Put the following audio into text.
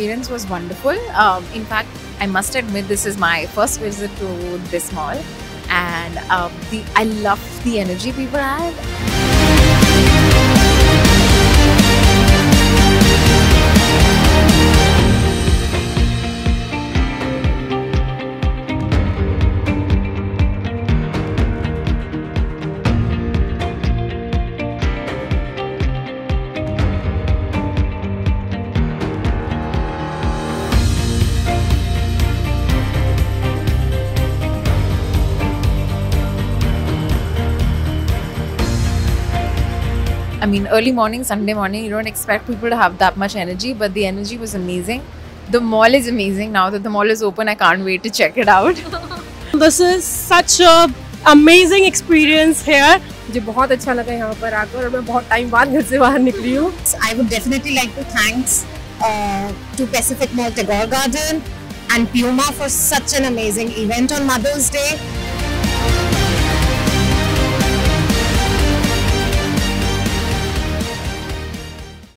experience was wonderful. In fact, I must admit this is my first visit to this mall, and I loved the energy people had. I mean, early morning, Sunday morning, you don't expect people to have that much energy, but the energy was amazing. The mall is amazing. Now that the mall is open, I can't wait to check it out. This is such a amazing experience here. मुझे बहुत अच्छा लगा यहाँ पर आकर और मैं बहुत टाइम बाद घर से बाहर निकली हूँ. I would definitely like to thanks to Pacific Mall Tagore Garden and Puma for such an amazing event on Mother's Day.